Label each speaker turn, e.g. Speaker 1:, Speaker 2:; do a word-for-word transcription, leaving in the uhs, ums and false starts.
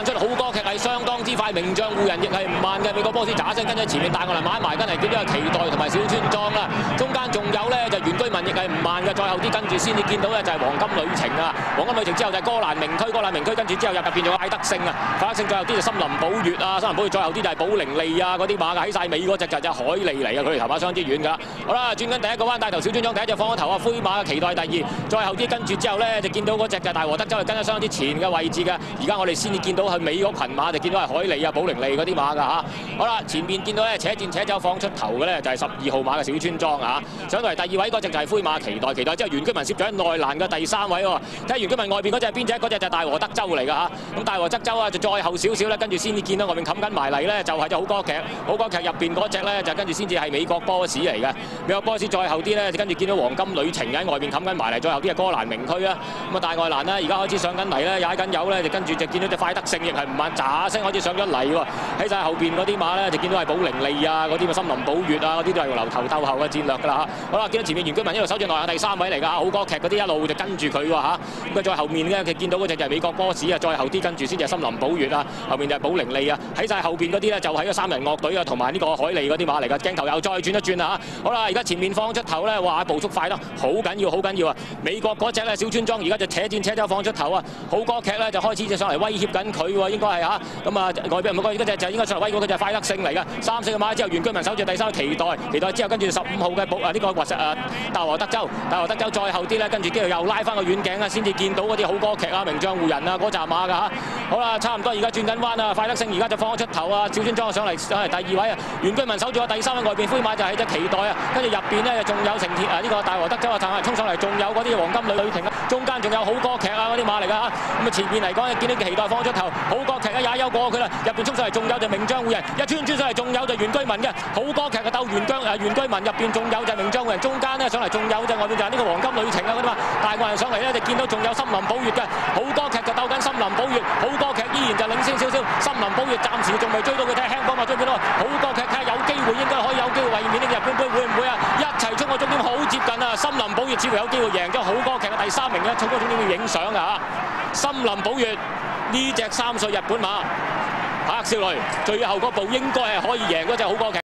Speaker 1: 彈出好歌劇係相當之快，名將湖人亦係唔慢嘅。美國波士喳聲跟住前面大外嚟買埋，跟嚟見到有期待同埋小村莊啦。中間仲有咧就原居民亦係唔慢嘅，再後啲跟住先至見到咧就係黃金旅程啊！黃金旅程之後就係哥蘭明區，哥蘭明區跟住之後入入邊仲有快德勝啊！快德勝再後啲就森林寶月啊，森林寶月再後啲就係寶靈利啊嗰啲馬嘅，喺晒尾嗰隻就係海利嚟嘅，佢哋頭馬相當之遠㗎。好啦，轉緊第一個彎帶頭小村莊第一隻放咗頭啊，灰馬期待第二，再後啲跟住之後咧就見到嗰隻嘅大和德州係跟得相當之前嘅位置嘅。而家我哋先至見到佢尾嗰群馬就見到係海利啊、寶靈利嗰啲馬㗎嚇。好啦，前面見到咧且戰且走放出頭嘅咧就係十二號馬嘅小村莊啊，上到嚟第二位嗰隻就係灰馬期待，期待之後原居民攝咗喺內欄嘅第三位喎。睇下原居民外邊嗰隻係邊隻？嗰隻就係大和德州嚟㗎嚇。咁大和德州啊就再後少少咧，跟住先至見到外面冚緊埋嚟咧，就係隻好歌劇。好歌劇入邊嗰隻咧就跟住先至係美國波士嚟嘅。美國波士再後啲咧，跟住見到黃金旅程喺外邊冚緊埋嚟，再後啲係哥蘭明區啊。咁啊大外欄咧而家開始上緊嚟咧，踩緊油咧，就跟住就見到隻快德勝亦係唔慢，喳聲開始上咗嚟喎。喺晒後邊嗰啲馬咧就見到係寶靈利啊嗰啲咁森林寶月啊嗰啲都係留頭鬥後嘅戰略㗎啦嚇。好啦，見到前面原居民一路守住內亞第三位嚟㗎，好歌劇嗰啲一路就跟住佢喎嚇。咁佢再後面咧，佢見到嗰隻就係美國波士啊，再後啲跟住先至係森林寶月啊，後面就係寶靈利啊。喺晒後邊嗰啲咧就係個三人樂隊啊，同埋呢個海利嗰啲馬嚟㗎。鏡頭又再轉一轉啦嚇。好啦，而家前面放出頭咧，哇步速快得好緊要，好緊要啊！美國嗰隻咧小村莊而家就且戰且走放出頭啊，好歌劇咧就開始就上嚟威脅緊佢喎，應該係嚇。咁啊外邊唔好嗰隻就應該上嚟威嗰隻就係快德勝嚟㗎。三四個馬之後原居民守住第三期待，期待之後跟住十五號嘅寶啊呢個華實啊大和德州，大和德州再後啲咧，跟住之後又拉翻個遠鏡啊，先至見到嗰啲好歌劇啊名將湖人啊嗰扎馬㗎嚇。好啦，差唔多而家轉緊彎啊，快德勝而家就放咗出頭啊，小村莊上嚟上嚟第二位啊，原居民守住個第三位，外邊灰馬就係隻期待啊，跟住入邊咧仲有成鐵啊呢個大和德州啊，撐衝上嚟，仲有嗰啲黃金旅程啊，中間仲有好歌劇啊嗰啲馬嚟㗎嚇。咁啊前面嚟講見到期待放咗頭，好歌劇啊也休過佢啦，入邊衝上嚟仲有就名將湖人，一穿穿上嚟仲有就原居民嘅，好歌劇嘅鬥原疆啊原居民入邊仲有就名將湖人，中間咧上嚟仲有就外邊就係呢個黃金旅程啊嗰啲嘛，大外人上嚟咧就見到仲有森林寶月嘅，好歌劇就鬥緊森林寶月，好歌劇依然就領先少少，森林寶月暫時仲未追到佢，睇輕幫馬追唔到，好歌劇睇下有機會應該可以有機會衛冕呢個日本杯會唔會啊？一齊衝個終點好接近啊！森林寶月似乎有機會贏咗好歌劇嘅第三名咧，衝個終點要影相啊！森林寶月呢隻三歲日本馬，柏少雷最後嗰步應該係可以贏嗰隻好歌劇。